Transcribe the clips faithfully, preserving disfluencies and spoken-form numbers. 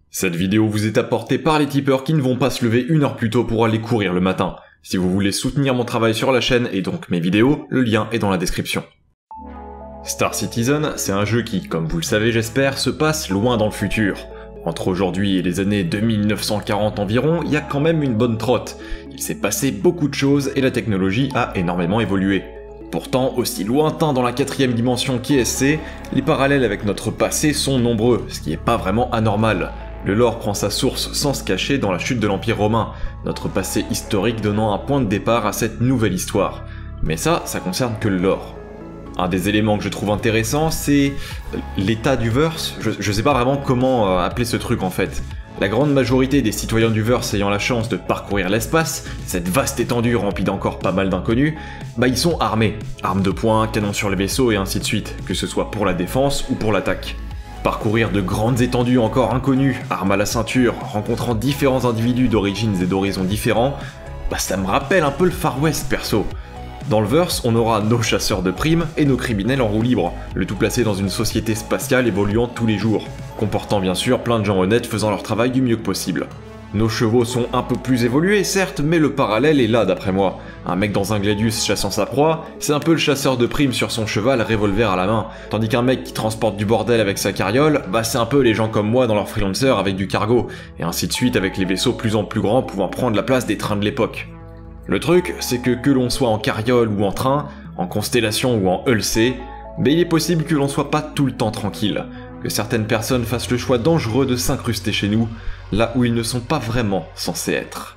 Cette vidéo vous est apportée par les tipeurs qui ne vont pas se lever une heure plus tôt pour aller courir le matin. Si vous voulez soutenir mon travail sur la chaîne et donc mes vidéos, le lien est dans la description. Star Citizen, c'est un jeu qui, comme vous le savez j'espère, se passe loin dans le futur. Entre aujourd'hui et les années deux mille neuf cent quarante environ, il y a quand même une bonne trotte. Il s'est passé beaucoup de choses et la technologie a énormément évolué. Pourtant, aussi lointain dans la quatrième dimension qu'I S C, les parallèles avec notre passé sont nombreux, ce qui n'est pas vraiment anormal. Le lore prend sa source sans se cacher dans la chute de l'Empire romain, notre passé historique donnant un point de départ à cette nouvelle histoire. Mais ça, ça concerne que le lore. Un des éléments que je trouve intéressant, c'est l'état du verse. Je, je sais pas vraiment comment euh, appeler ce truc en fait. La grande majorité des citoyens du verse ayant la chance de parcourir l'espace, cette vaste étendue remplie d'encore pas mal d'inconnus, bah ils sont armés. Armes de poing, canons sur les vaisseaux et ainsi de suite, que ce soit pour la défense ou pour l'attaque. Parcourir de grandes étendues encore inconnues, armes à la ceinture, rencontrant différents individus d'origines et d'horizons différents, bah ça me rappelle un peu le Far West perso. Dans le verse, on aura nos chasseurs de primes et nos criminels en roue libre, le tout placé dans une société spatiale évoluant tous les jours, comportant bien sûr plein de gens honnêtes faisant leur travail du mieux que possible. Nos chevaux sont un peu plus évolués certes, mais le parallèle est là d'après moi. Un mec dans un Gladius chassant sa proie, c'est un peu le chasseur de primes sur son cheval revolver à la main, tandis qu'un mec qui transporte du bordel avec sa carriole, bah c'est un peu les gens comme moi dans leur freelancer avec du cargo, et ainsi de suite avec les vaisseaux plus en plus grands pouvant prendre la place des trains de l'époque. Le truc, c'est que que l'on soit en carriole ou en train, en constellation ou en Hull C, mais il est possible que l'on soit pas tout le temps tranquille, que certaines personnes fassent le choix dangereux de s'incruster chez nous, là où ils ne sont pas vraiment censés être.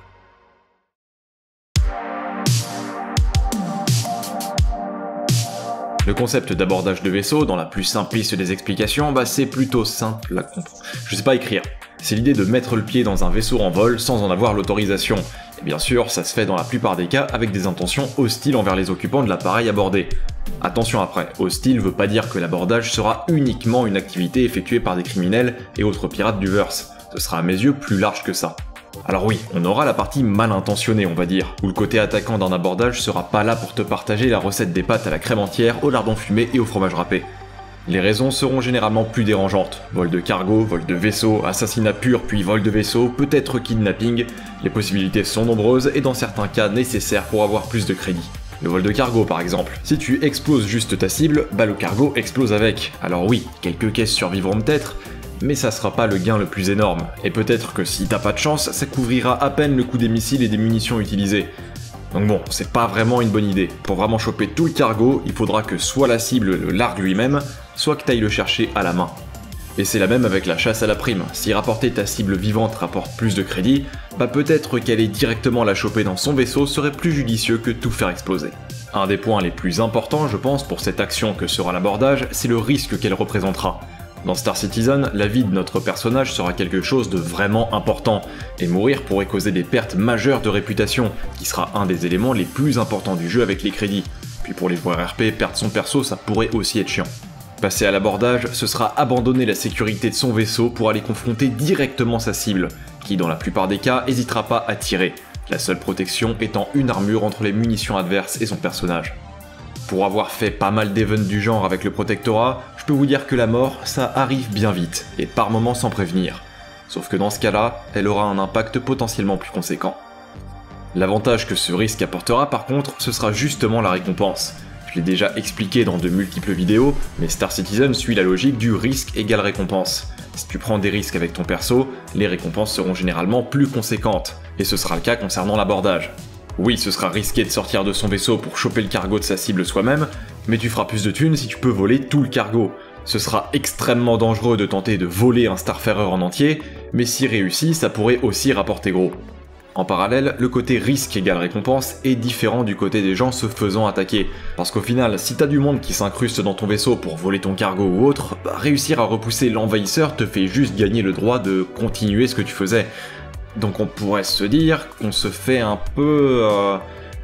Le concept d'abordage de vaisseau, dans la plus simpliste des explications, bah c'est plutôt simple à comprendre. Je sais pas écrire. C'est l'idée de mettre le pied dans un vaisseau en vol sans en avoir l'autorisation. Et bien sûr, ça se fait dans la plupart des cas avec des intentions hostiles envers les occupants de l'appareil abordé. Attention après, hostile veut pas dire que l'abordage sera uniquement une activité effectuée par des criminels et autres pirates du verse. Ce sera à mes yeux plus large que ça. Alors oui, on aura la partie mal intentionnée on va dire, où le côté attaquant d'un abordage sera pas là pour te partager la recette des pâtes à la crème entière, au lardon fumé et au fromage râpé. Les raisons seront généralement plus dérangeantes. Vol de cargo, vol de vaisseau, assassinat pur puis vol de vaisseau, peut-être kidnapping. Les possibilités sont nombreuses et dans certains cas nécessaires pour avoir plus de crédit. Le vol de cargo par exemple. Si tu exploses juste ta cible, bah le cargo explose avec. Alors oui, quelques caisses survivront peut-être, mais ça sera pas le gain le plus énorme. Et peut-être que si t'as pas de chance, ça couvrira à peine le coût des missiles et des munitions utilisées. Donc bon, c'est pas vraiment une bonne idée. Pour vraiment choper tout le cargo, il faudra que soit la cible le largue lui-même, soit que t'ailles le chercher à la main. Et c'est la même avec la chasse à la prime. Si rapporter ta cible vivante rapporte plus de crédit, bah peut-être qu'aller directement la choper dans son vaisseau serait plus judicieux que tout faire exploser. Un des points les plus importants, je pense, pour cette action que sera l'abordage, c'est le risque qu'elle représentera. Dans Star Citizen, la vie de notre personnage sera quelque chose de vraiment important, et mourir pourrait causer des pertes majeures de réputation, qui sera un des éléments les plus importants du jeu avec les crédits. Puis pour les joueurs R P, perdre son perso, ça pourrait aussi être chiant. Passer à l'abordage, ce sera abandonner la sécurité de son vaisseau pour aller confronter directement sa cible, qui dans la plupart des cas hésitera pas à tirer, la seule protection étant une armure entre les munitions adverses et son personnage. Pour avoir fait pas mal d'events du genre avec le Protectorat, je peux vous dire que la mort, ça arrive bien vite, et par moments sans prévenir. Sauf que dans ce cas-là, elle aura un impact potentiellement plus conséquent. L'avantage que ce risque apportera par contre, ce sera justement la récompense. Je l'ai déjà expliqué dans de multiples vidéos, mais Star Citizen suit la logique du risque égale récompense. Si tu prends des risques avec ton perso, les récompenses seront généralement plus conséquentes, et ce sera le cas concernant l'abordage. Oui, ce sera risqué de sortir de son vaisseau pour choper le cargo de sa cible soi-même, mais tu feras plus de thunes si tu peux voler tout le cargo. Ce sera extrêmement dangereux de tenter de voler un Starfarer en entier, mais si réussi, ça pourrait aussi rapporter gros. En parallèle, le côté risque égale récompense est différent du côté des gens se faisant attaquer, parce qu'au final, si t'as du monde qui s'incruste dans ton vaisseau pour voler ton cargo ou autre, bah, réussir à repousser l'envahisseur te fait juste gagner le droit de continuer ce que tu faisais. Donc on pourrait se dire qu'on se fait un peu... Euh,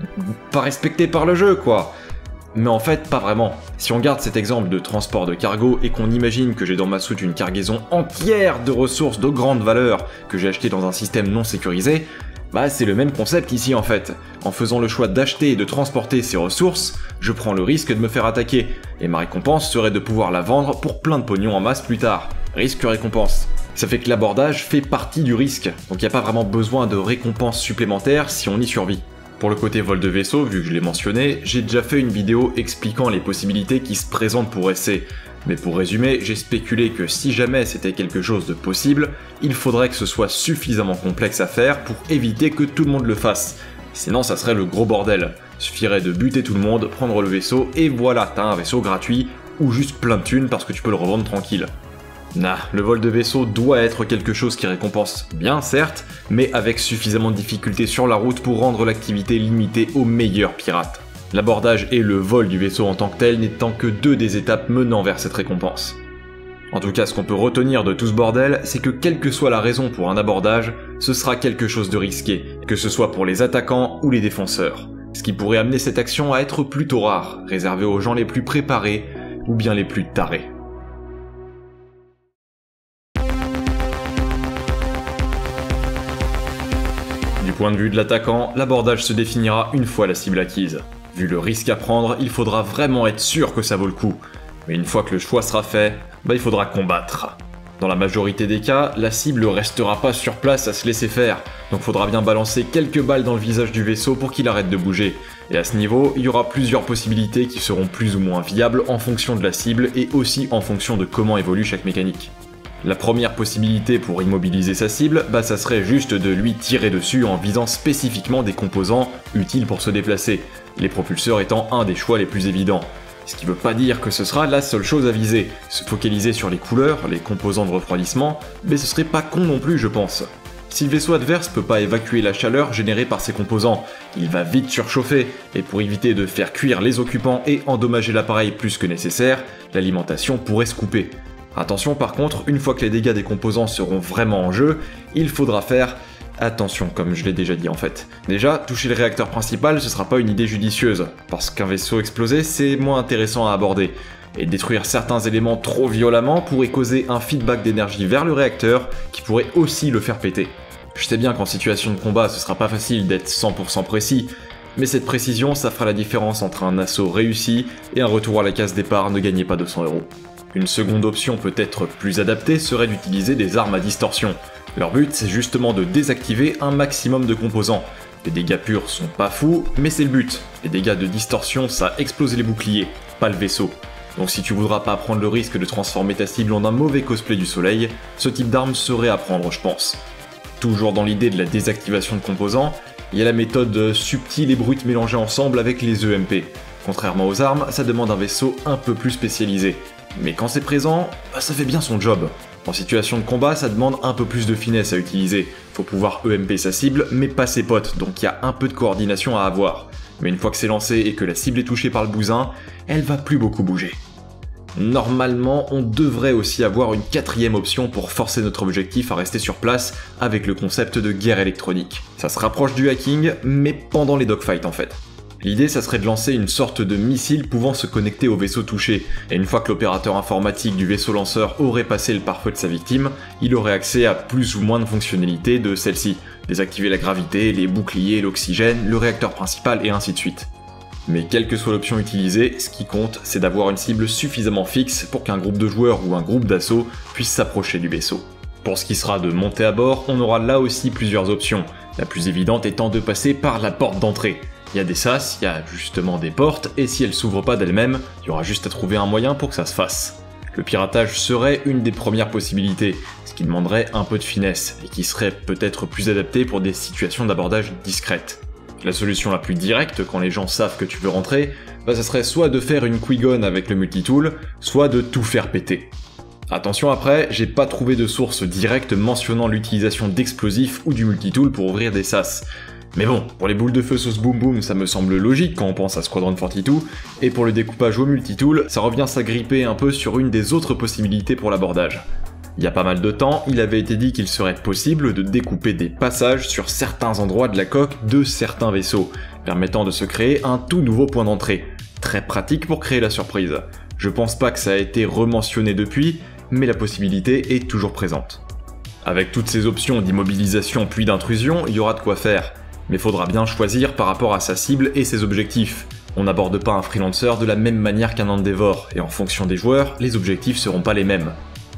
pas respecté par le jeu quoi. Mais en fait pas vraiment. Si on garde cet exemple de transport de cargo et qu'on imagine que j'ai dans ma soute une cargaison entière de ressources de grande valeur que j'ai acheté dans un système non sécurisé, bah c'est le même concept ici en fait. En faisant le choix d'acheter et de transporter ces ressources, je prends le risque de me faire attaquer, et ma récompense serait de pouvoir la vendre pour plein de pognon en masse plus tard. Risque-récompense. Ça fait que l'abordage fait partie du risque, donc il n'y a pas vraiment besoin de récompenses supplémentaires si on y survit. Pour le côté vol de vaisseau, vu que je l'ai mentionné, j'ai déjà fait une vidéo expliquant les possibilités qui se présentent pour S C. Mais pour résumer, j'ai spéculé que si jamais c'était quelque chose de possible, il faudrait que ce soit suffisamment complexe à faire pour éviter que tout le monde le fasse. Sinon ça serait le gros bordel. Suffirait de buter tout le monde, prendre le vaisseau, et voilà, t'as un vaisseau gratuit, ou juste plein de thunes parce que tu peux le revendre tranquille. Nah, le vol de vaisseau doit être quelque chose qui récompense bien certes, mais avec suffisamment de difficultés sur la route pour rendre l'activité limitée aux meilleurs pirates. L'abordage et le vol du vaisseau en tant que tel n'étant que deux des étapes menant vers cette récompense. En tout cas, ce qu'on peut retenir de tout ce bordel, c'est que quelle que soit la raison pour un abordage, ce sera quelque chose de risqué, que ce soit pour les attaquants ou les défenseurs. Ce qui pourrait amener cette action à être plutôt rare, réservée aux gens les plus préparés ou bien les plus tarés. Du point de vue de l'attaquant, l'abordage se définira une fois la cible acquise. Vu le risque à prendre, il faudra vraiment être sûr que ça vaut le coup. Mais une fois que le choix sera fait, bah il faudra combattre. Dans la majorité des cas, la cible restera pas sur place à se laisser faire, donc faudra bien balancer quelques balles dans le visage du vaisseau pour qu'il arrête de bouger. Et à ce niveau, il y aura plusieurs possibilités qui seront plus ou moins viables en fonction de la cible et aussi en fonction de comment évolue chaque mécanique. La première possibilité pour immobiliser sa cible, bah ça serait juste de lui tirer dessus en visant spécifiquement des composants utiles pour se déplacer, les propulseurs étant un des choix les plus évidents. Ce qui veut pas dire que ce sera la seule chose à viser. Se focaliser sur les couleurs, les composants de refroidissement, mais ce serait pas con non plus je pense. Si le vaisseau adverse peut pas évacuer la chaleur générée par ses composants, il va vite surchauffer, et pour éviter de faire cuire les occupants et endommager l'appareil plus que nécessaire, l'alimentation pourrait se couper. Attention par contre, une fois que les dégâts des composants seront vraiment en jeu, il faudra faire attention, comme je l'ai déjà dit en fait. Déjà, toucher le réacteur principal, ce sera pas une idée judicieuse, parce qu'un vaisseau explosé, c'est moins intéressant à aborder. Et détruire certains éléments trop violemment pourrait causer un feedback d'énergie vers le réacteur, qui pourrait aussi le faire péter. Je sais bien qu'en situation de combat, ce sera pas facile d'être cent pour cent précis, mais cette précision, ça fera la différence entre un assaut réussi et un retour à la case départ ne gagnez pas deux cents euros. Une seconde option peut-être plus adaptée serait d'utiliser des armes à distorsion. Leur but, c'est justement de désactiver un maximum de composants. Les dégâts purs sont pas fous, mais c'est le but. Les dégâts de distorsion, ça explose les boucliers, pas le vaisseau. Donc si tu voudras pas prendre le risque de transformer ta cible en un mauvais cosplay du soleil, ce type d'arme serait à prendre je pense. Toujours dans l'idée de la désactivation de composants, il y a la méthode subtile et brute mélangée ensemble avec les E M P. Contrairement aux armes, ça demande un vaisseau un peu plus spécialisé. Mais quand c'est présent, bah ça fait bien son job. En situation de combat, ça demande un peu plus de finesse à utiliser. Faut pouvoir E M P sa cible, mais pas ses potes, donc il y a un peu de coordination à avoir. Mais une fois que c'est lancé et que la cible est touchée par le bousin, elle va plus beaucoup bouger. Normalement, on devrait aussi avoir une quatrième option pour forcer notre objectif à rester sur place avec le concept de guerre électronique. Ça se rapproche du hacking, mais pendant les dogfights en fait. L'idée, ça serait de lancer une sorte de missile pouvant se connecter au vaisseau touché, et une fois que l'opérateur informatique du vaisseau lanceur aurait passé le pare-feu de sa victime, il aurait accès à plus ou moins de fonctionnalités de celle-ci, désactiver la gravité, les boucliers, l'oxygène, le réacteur principal et ainsi de suite. Mais quelle que soit l'option utilisée, ce qui compte, c'est d'avoir une cible suffisamment fixe pour qu'un groupe de joueurs ou un groupe d'assaut puisse s'approcher du vaisseau. Pour ce qui sera de monter à bord, on aura là aussi plusieurs options, la plus évidente étant de passer par la porte d'entrée. Il y a des sas, il y a justement des portes, et si elles s'ouvrent pas d'elles-mêmes, il y aura juste à trouver un moyen pour que ça se fasse. Le piratage serait une des premières possibilités, ce qui demanderait un peu de finesse, et qui serait peut-être plus adapté pour des situations d'abordage discrètes. La solution la plus directe, quand les gens savent que tu veux rentrer, bah ça serait soit de faire une quick-gun avec le multitool, soit de tout faire péter. Attention après, j'ai pas trouvé de source directe mentionnant l'utilisation d'explosifs ou du multitool pour ouvrir des sas. Mais bon, pour les boules de feu sauce boom boom, ça me semble logique quand on pense à Squadron quarante-deux, et pour le découpage au multitool, ça revient s'agripper un peu sur une des autres possibilités pour l'abordage. Il y a pas mal de temps, il avait été dit qu'il serait possible de découper des passages sur certains endroits de la coque de certains vaisseaux, permettant de se créer un tout nouveau point d'entrée. Très pratique pour créer la surprise. Je pense pas que ça a été rementionné depuis, mais la possibilité est toujours présente. Avec toutes ces options d'immobilisation puis d'intrusion, il y aura de quoi faire. Mais faudra bien choisir par rapport à sa cible et ses objectifs. On n'aborde pas un freelancer de la même manière qu'un Endeavor, et en fonction des joueurs, les objectifs seront pas les mêmes.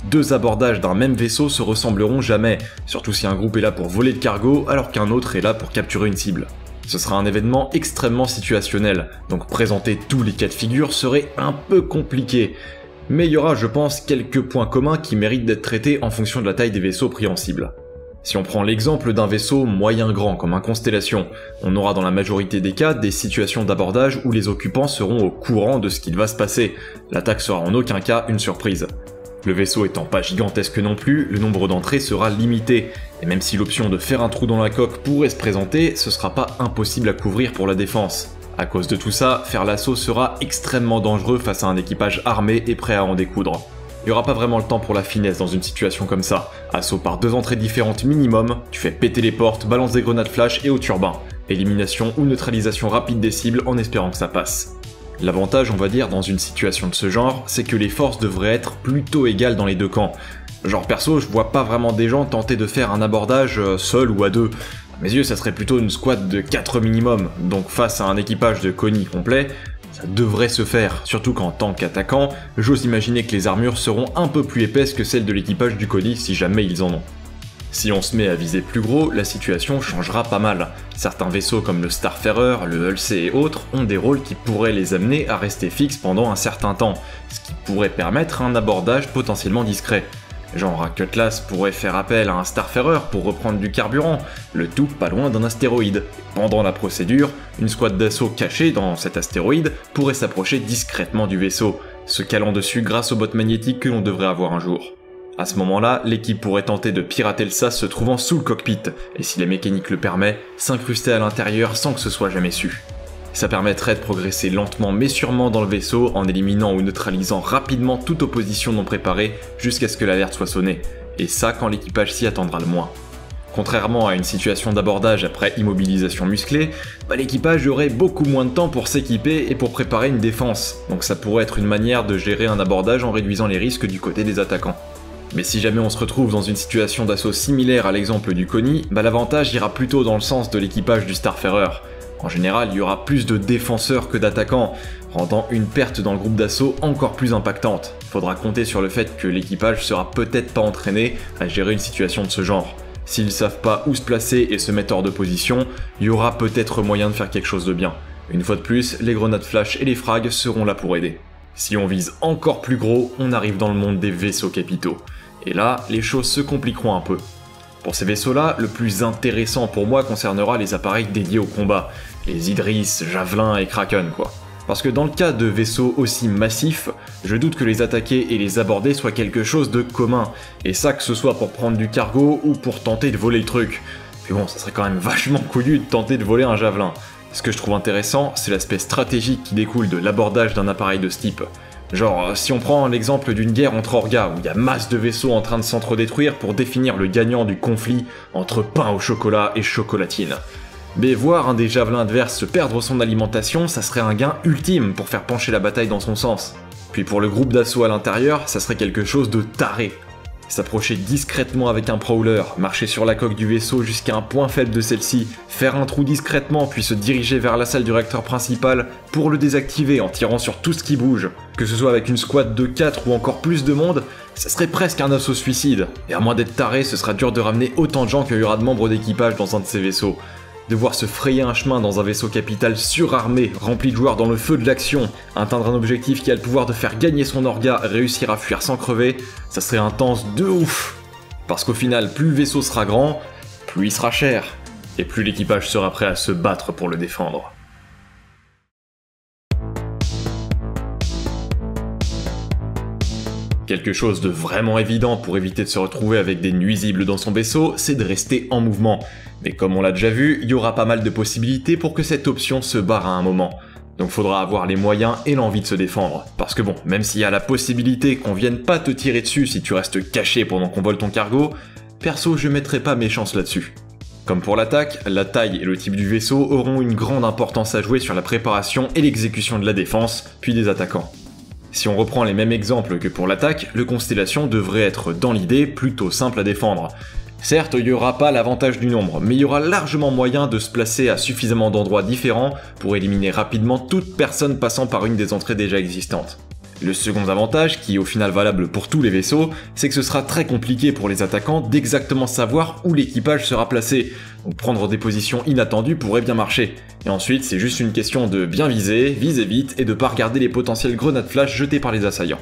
Deux abordages d'un même vaisseau se ressembleront jamais, surtout si un groupe est là pour voler le cargo alors qu'un autre est là pour capturer une cible. Ce sera un événement extrêmement situationnel, donc présenter tous les cas de figure serait un peu compliqué. Mais il y aura, je pense, quelques points communs qui méritent d'être traités en fonction de la taille des vaisseaux pris en cible. Si on prend l'exemple d'un vaisseau moyen grand comme un Constellation, on aura dans la majorité des cas des situations d'abordage où les occupants seront au courant de ce qu'il va se passer. L'attaque sera en aucun cas une surprise. Le vaisseau étant pas gigantesque non plus, le nombre d'entrées sera limité, et même si l'option de faire un trou dans la coque pourrait se présenter, ce sera pas impossible à couvrir pour la défense. À cause de tout ça, faire l'assaut sera extrêmement dangereux face à un équipage armé et prêt à en découdre. Il n'y aura pas vraiment le temps pour la finesse dans une situation comme ça. Assaut par deux entrées différentes minimum, tu fais péter les portes, balance des grenades flash et au turbin. Élimination ou neutralisation rapide des cibles en espérant que ça passe. L'avantage, on va dire, dans une situation de ce genre, c'est que les forces devraient être plutôt égales dans les deux camps. Genre perso, je vois pas vraiment des gens tenter de faire un abordage seul ou à deux. À mes yeux, ça serait plutôt une squad de quatre minimum, donc face à un équipage de Connie complet, ça devrait se faire, surtout qu'en tant qu'attaquant, j'ose imaginer que les armures seront un peu plus épaisses que celles de l'équipage du Connie si jamais ils en ont. Si on se met à viser plus gros, la situation changera pas mal. Certains vaisseaux comme le Starfarer, le Hull C et autres ont des rôles qui pourraient les amener à rester fixes pendant un certain temps, ce qui pourrait permettre un abordage potentiellement discret. Genre un Cutlass pourrait faire appel à un Starfarer pour reprendre du carburant, le tout pas loin d'un astéroïde. Pendant la procédure, une squad d'assaut cachée dans cet astéroïde pourrait s'approcher discrètement du vaisseau, se calant dessus grâce aux bottes magnétiques que l'on devrait avoir un jour. À ce moment-là, l'équipe pourrait tenter de pirater le sas se trouvant sous le cockpit, et si les mécaniques le permettent, s'incruster à l'intérieur sans que ce soit jamais su. Ça permettrait de progresser lentement mais sûrement dans le vaisseau en éliminant ou neutralisant rapidement toute opposition non préparée jusqu'à ce que l'alerte soit sonnée, et ça quand l'équipage s'y attendra le moins. Contrairement à une situation d'abordage après immobilisation musclée, bah l'équipage aurait beaucoup moins de temps pour s'équiper et pour préparer une défense, donc ça pourrait être une manière de gérer un abordage en réduisant les risques du côté des attaquants. Mais si jamais on se retrouve dans une situation d'assaut similaire à l'exemple du Connie, bah l'avantage ira plutôt dans le sens de l'équipage du Starfarer. En général, il y aura plus de défenseurs que d'attaquants, rendant une perte dans le groupe d'assaut encore plus impactante. Il faudra compter sur le fait que l'équipage sera peut-être pas entraîné à gérer une situation de ce genre. S'ils savent pas où se placer et se mettre hors de position, il y aura peut-être moyen de faire quelque chose de bien. Une fois de plus, les grenades flash et les frags seront là pour aider. Si on vise encore plus gros, on arrive dans le monde des vaisseaux capitaux. Et là, les choses se compliqueront un peu. Pour ces vaisseaux-là, le plus intéressant pour moi concernera les appareils dédiés au combat, les Idris, Javelin et Kraken quoi. Parce que dans le cas de vaisseaux aussi massifs, je doute que les attaquer et les aborder soit quelque chose de commun, et ça que ce soit pour prendre du cargo ou pour tenter de voler le truc. Puis bon, ça serait quand même vachement couillu de tenter de voler un Javelin. Ce que je trouve intéressant, c'est l'aspect stratégique qui découle de l'abordage d'un appareil de ce type. Genre, si on prend l'exemple d'une guerre entre orgas où il y a masse de vaisseaux en train de s'entre-détruire pour définir le gagnant du conflit entre pain au chocolat et chocolatine. Mais voir un des javelins adverses se perdre son alimentation, ça serait un gain ultime pour faire pencher la bataille dans son sens. Puis pour le groupe d'assaut à l'intérieur, ça serait quelque chose de taré. S'approcher discrètement avec un prowler, marcher sur la coque du vaisseau jusqu'à un point faible de celle-ci, faire un trou discrètement puis se diriger vers la salle du réacteur principal pour le désactiver en tirant sur tout ce qui bouge. Que ce soit avec une squad de quatre ou encore plus de monde, ça serait presque un assaut suicide. Et à moins d'être taré, ce sera dur de ramener autant de gens qu'il y aura de membres d'équipage dans un de ces vaisseaux. Devoir se frayer un chemin dans un vaisseau capital surarmé, rempli de joueurs dans le feu de l'action, atteindre un objectif qui a le pouvoir de faire gagner son orga, réussir à fuir sans crever, ça serait intense de ouf. Parce qu'au final, plus le vaisseau sera grand, plus il sera cher, et plus l'équipage sera prêt à se battre pour le défendre. Quelque chose de vraiment évident pour éviter de se retrouver avec des nuisibles dans son vaisseau, c'est de rester en mouvement. Mais comme on l'a déjà vu, il y aura pas mal de possibilités pour que cette option se barre à un moment. Donc faudra avoir les moyens et l'envie de se défendre. Parce que bon, même s'il y a la possibilité qu'on vienne pas te tirer dessus si tu restes caché pendant qu'on vole ton cargo, perso je mettrai pas mes chances là-dessus. Comme pour l'attaque, la taille et le type du vaisseau auront une grande importance à jouer sur la préparation et l'exécution de la défense, puis des attaquants. Si on reprend les mêmes exemples que pour l'attaque, le Constellation devrait être dans l'idée plutôt simple à défendre. Certes, il n'y aura pas l'avantage du nombre, mais il y aura largement moyen de se placer à suffisamment d'endroits différents pour éliminer rapidement toute personne passant par une des entrées déjà existantes. Le second avantage, qui est au final valable pour tous les vaisseaux, c'est que ce sera très compliqué pour les attaquants d'exactement savoir où l'équipage sera placé, donc prendre des positions inattendues pourrait bien marcher. Et ensuite, c'est juste une question de bien viser, viser vite et de pas regarder les potentielles grenades flash jetées par les assaillants.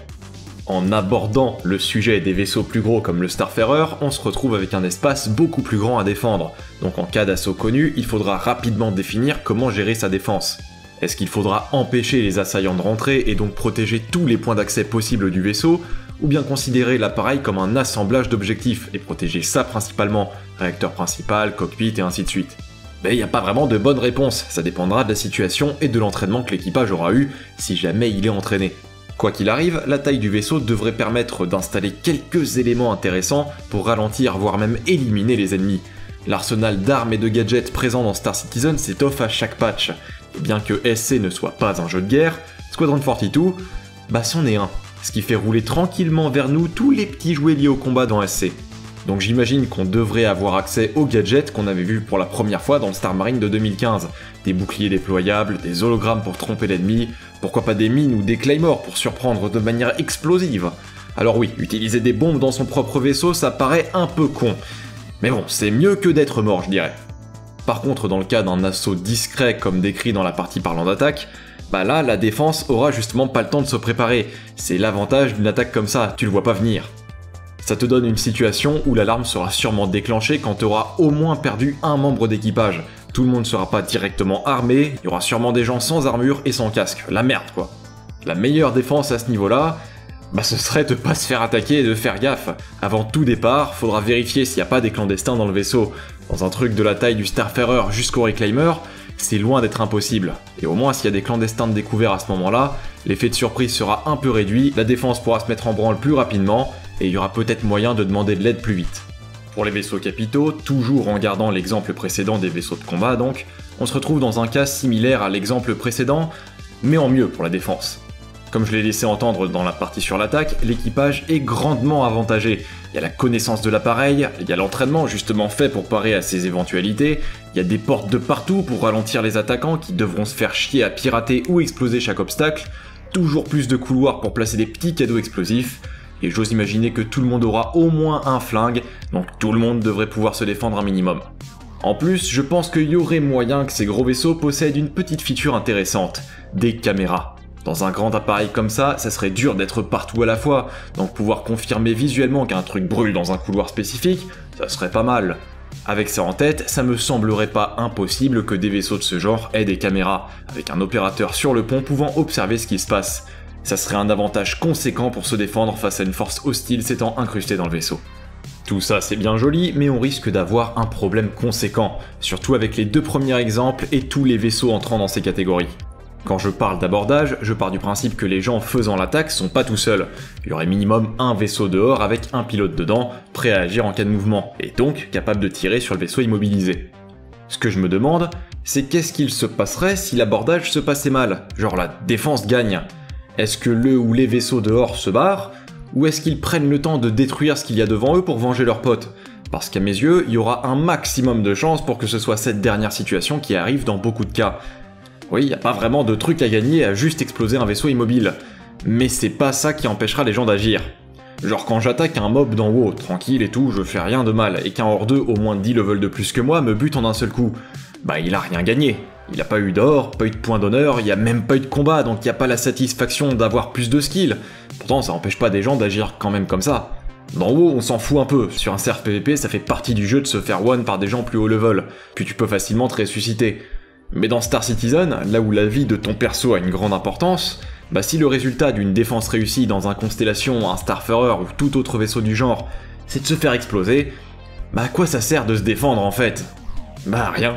En abordant le sujet des vaisseaux plus gros comme le Starfarer, on se retrouve avec un espace beaucoup plus grand à défendre, donc en cas d'assaut connu, il faudra rapidement définir comment gérer sa défense. Est-ce qu'il faudra empêcher les assaillants de rentrer et donc protéger tous les points d'accès possibles du vaisseau, ou bien considérer l'appareil comme un assemblage d'objectifs et protéger ça principalement, réacteur principal, cockpit et ainsi de suite? Mais il n'y a pas vraiment de bonne réponse, ça dépendra de la situation et de l'entraînement que l'équipage aura eu, si jamais il est entraîné. Quoi qu'il arrive, la taille du vaisseau devrait permettre d'installer quelques éléments intéressants pour ralentir voire même éliminer les ennemis. L'arsenal d'armes et de gadgets présent dans Star Citizen s'étoffe à chaque patch, et bien que S C ne soit pas un jeu de guerre, Squadron quarante-deux, bah c'en est un, ce qui fait rouler tranquillement vers nous tous les petits jouets liés au combat dans S C. Donc j'imagine qu'on devrait avoir accès aux gadgets qu'on avait vus pour la première fois dans le Star Marine de deux mille quinze, des boucliers déployables, des hologrammes pour tromper l'ennemi, pourquoi pas des mines ou des claymores pour surprendre de manière explosive. Alors oui, utiliser des bombes dans son propre vaisseau ça paraît un peu con, mais bon, c'est mieux que d'être mort je dirais. Par contre, dans le cas d'un assaut discret comme décrit dans la partie parlant d'attaque, bah là, la défense aura justement pas le temps de se préparer. C'est l'avantage d'une attaque comme ça, tu le vois pas venir. Ça te donne une situation où l'alarme sera sûrement déclenchée quand tu auras au moins perdu un membre d'équipage. Tout le monde ne sera pas directement armé, il y aura sûrement des gens sans armure et sans casque. La merde quoi. La meilleure défense à ce niveau-là, bah ce serait de pas se faire attaquer et de faire gaffe. Avant tout départ, faudra vérifier s'il n'y a pas des clandestins dans le vaisseau. Dans un truc de la taille du Starfarer jusqu'au Reclaimer, c'est loin d'être impossible. Et au moins s'il y a des clandestins de découvert à ce moment-là, l'effet de surprise sera un peu réduit, la défense pourra se mettre en branle plus rapidement, et il y aura peut-être moyen de demander de l'aide plus vite. Pour les vaisseaux capitaux, toujours en gardant l'exemple précédent des vaisseaux de combat donc, on se retrouve dans un cas similaire à l'exemple précédent, mais en mieux pour la défense. Comme je l'ai laissé entendre dans la partie sur l'attaque, l'équipage est grandement avantagé. Il y a la connaissance de l'appareil, il y a l'entraînement justement fait pour parer à ces éventualités, il y a des portes de partout pour ralentir les attaquants qui devront se faire chier à pirater ou exploser chaque obstacle, toujours plus de couloirs pour placer des petits cadeaux explosifs, et j'ose imaginer que tout le monde aura au moins un flingue, donc tout le monde devrait pouvoir se défendre un minimum. En plus, je pense qu'il y aurait moyen que ces gros vaisseaux possèdent une petite feature intéressante, des caméras. Dans un grand appareil comme ça, ça serait dur d'être partout à la fois, donc pouvoir confirmer visuellement qu'un truc brûle dans un couloir spécifique, ça serait pas mal. Avec ça en tête, ça me semblerait pas impossible que des vaisseaux de ce genre aient des caméras, avec un opérateur sur le pont pouvant observer ce qui se passe. Ça serait un avantage conséquent pour se défendre face à une force hostile s'étant incrustée dans le vaisseau. Tout ça c'est bien joli, mais on risque d'avoir un problème conséquent, surtout avec les deux premiers exemples et tous les vaisseaux entrant dans ces catégories. Quand je parle d'abordage, je pars du principe que les gens faisant l'attaque sont pas tout seuls. Il y aurait minimum un vaisseau dehors avec un pilote dedans, prêt à agir en cas de mouvement, et donc capable de tirer sur le vaisseau immobilisé. Ce que je me demande, c'est qu'est-ce qu'il se passerait si l'abordage se passait mal, genre la défense gagne. Est-ce que le ou les vaisseaux dehors se barrent, ou est-ce qu'ils prennent le temps de détruire ce qu'il y a devant eux pour venger leurs potes? Parce qu'à mes yeux, il y aura un maximum de chances pour que ce soit cette dernière situation qui arrive dans beaucoup de cas. Oui, il n'y a pas vraiment de truc à gagner à juste exploser un vaisseau immobile. Mais c'est pas ça qui empêchera les gens d'agir. Genre quand j'attaque un mob d'en haut, tranquille et tout, je fais rien de mal, et qu'un hors deux au moins dix levels de plus que moi me bute en un seul coup, bah il a rien gagné. Il a pas eu d'or, pas eu de points d'honneur, il y a même pas eu de combat, donc il n'y a pas la satisfaction d'avoir plus de skills. Pourtant ça empêche pas des gens d'agir quand même comme ça. D'en haut, on s'en fout un peu. Sur un cerf P V P, ça fait partie du jeu de se faire one par des gens plus haut level, puis tu peux facilement te ressusciter. Mais dans Star Citizen, là où la vie de ton perso a une grande importance, bah si le résultat d'une défense réussie dans un Constellation, un Starfarer ou tout autre vaisseau du genre, c'est de se faire exploser, bah à quoi ça sert de se défendre en fait? Bah rien.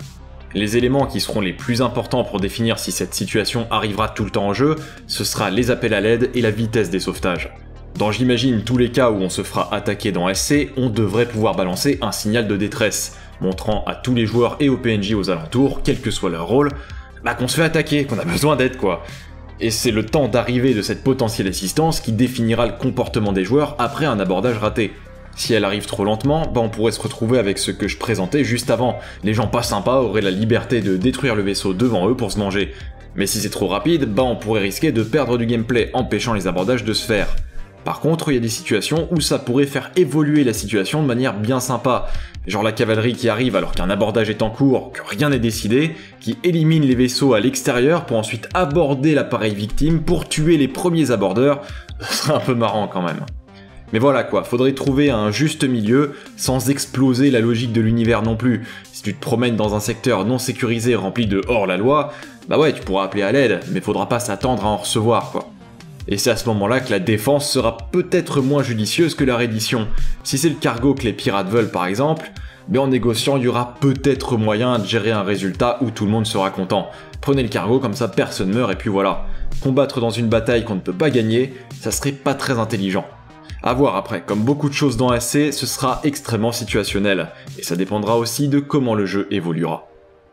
Les éléments qui seront les plus importants pour définir si cette situation arrivera tout le temps en jeu, ce sera les appels à l'aide et la vitesse des sauvetages. Dans j'imagine tous les cas où on se fera attaquer dans S C, on devrait pouvoir balancer un signal de détresse, montrant à tous les joueurs et aux P N J aux alentours, quel que soit leur rôle, bah qu'on se fait attaquer, qu'on a besoin d'aide quoi. Et c'est le temps d'arrivée de cette potentielle assistance qui définira le comportement des joueurs après un abordage raté. Si elle arrive trop lentement, bah on pourrait se retrouver avec ce que je présentais juste avant. Les gens pas sympas auraient la liberté de détruire le vaisseau devant eux pour se venger. Mais si c'est trop rapide, bah on pourrait risquer de perdre du gameplay, empêchant les abordages de se faire. Par contre, il y a des situations où ça pourrait faire évoluer la situation de manière bien sympa. Genre la cavalerie qui arrive alors qu'un abordage est en cours, que rien n'est décidé, qui élimine les vaisseaux à l'extérieur pour ensuite aborder l'appareil victime pour tuer les premiers abordeurs, ce serait un peu marrant quand même. Mais voilà quoi, faudrait trouver un juste milieu sans exploser la logique de l'univers non plus. Si tu te promènes dans un secteur non sécurisé rempli de hors-la-loi, bah ouais, tu pourras appeler à l'aide, mais faudra pas s'attendre à en recevoir quoi. Et c'est à ce moment-là que la défense sera peut-être moins judicieuse que la reddition. Si c'est le cargo que les pirates veulent par exemple, mais en négociant il y aura peut-être moyen de gérer un résultat où tout le monde sera content. Prenez le cargo comme ça personne meurt et puis voilà. Combattre dans une bataille qu'on ne peut pas gagner, ça serait pas très intelligent. A voir après, comme beaucoup de choses dans A C, ce sera extrêmement situationnel, et ça dépendra aussi de comment le jeu évoluera.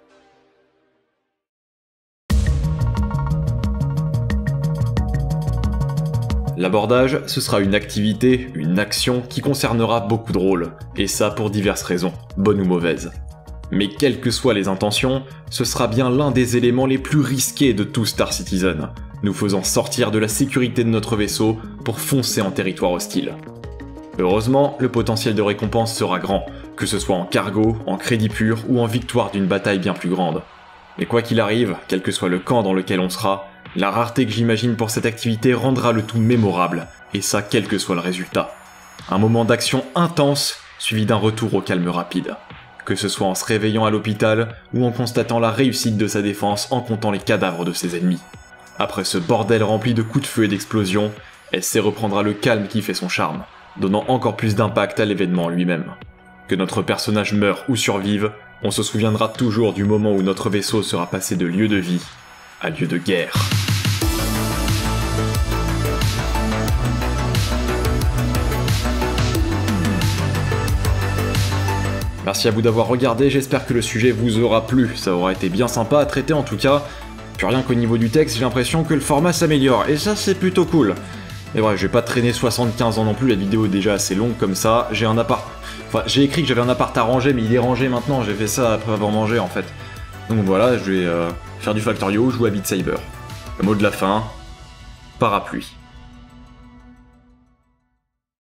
L'abordage, ce sera une activité, une action qui concernera beaucoup de rôles, et ça pour diverses raisons, bonnes ou mauvaises. Mais quelles que soient les intentions, ce sera bien l'un des éléments les plus risqués de tout Star Citizen, nous faisant sortir de la sécurité de notre vaisseau pour foncer en territoire hostile. Heureusement, le potentiel de récompense sera grand, que ce soit en cargo, en crédit pur ou en victoire d'une bataille bien plus grande. Mais quoi qu'il arrive, quel que soit le camp dans lequel on sera, la rareté que j'imagine pour cette activité rendra le tout mémorable, et ça quel que soit le résultat. Un moment d'action intense, suivi d'un retour au calme rapide. Que ce soit en se réveillant à l'hôpital, ou en constatant la réussite de sa défense en comptant les cadavres de ses ennemis. Après ce bordel rempli de coups de feu et d'explosions, S C reprendra le calme qui fait son charme, donnant encore plus d'impact à l'événement lui-même. Que notre personnage meure ou survive, on se souviendra toujours du moment où notre vaisseau sera passé de lieu de vie à lieu de guerre. Merci à vous d'avoir regardé, j'espère que le sujet vous aura plu, ça aura été bien sympa à traiter en tout cas. Puis rien qu'au niveau du texte, j'ai l'impression que le format s'améliore, et ça c'est plutôt cool. Mais bref, je vais pas traîner soixante-quinze ans non plus, la vidéo est déjà assez longue comme ça, j'ai un appart... Enfin, j'ai écrit que j'avais un appart à ranger, mais il est rangé maintenant, j'ai fait ça après avoir mangé en fait. Donc voilà, je vais euh, faire du Factorio, jouer à Beat Saber. Le mot de la fin, parapluie.